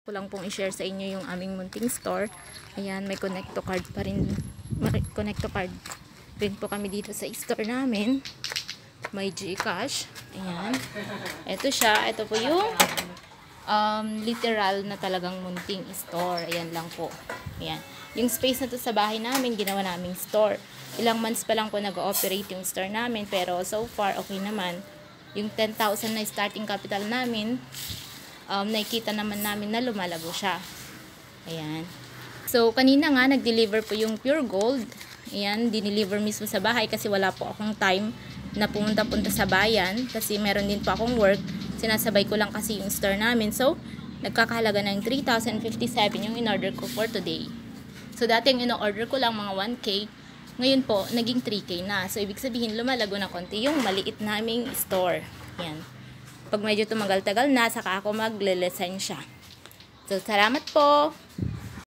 ko lang pong i-share sa inyo yung aming munting store. Ayan, may connecto card pa rin. May connecto card rin po kami dito sa store namin. May GCash. Ayan. Ito siya. Ito po yung literal na talagang munting store. Ayan lang po. Ayan. Yung space na to sa bahay namin, ginawa naming store. Ilang months pa lang po nag-ooperate yung store namin. Pero so far, okay naman. Yung 10,000 na starting capital namin, nakikita naman namin na lumalago siya. Ayan. So, kanina nga, nag-deliver po yung Pure Gold. Ayan, dineliver mismo sa bahay kasi wala po akong time na pumunta-punta sa bayan. Kasi meron din po akong work. Sinasabay ko lang kasi yung store namin. So, nagkakahalaga ng 3,057 yung in-order ko for today. So, dati yung in-order ko lang mga 1K. Ngayon po, naging 3K na. So, ibig sabihin, lumalago na konti yung maliit naming store. Ayan. Pag medyo tumagal-tagal na, saka ako magle-lisensya. So, salamat po!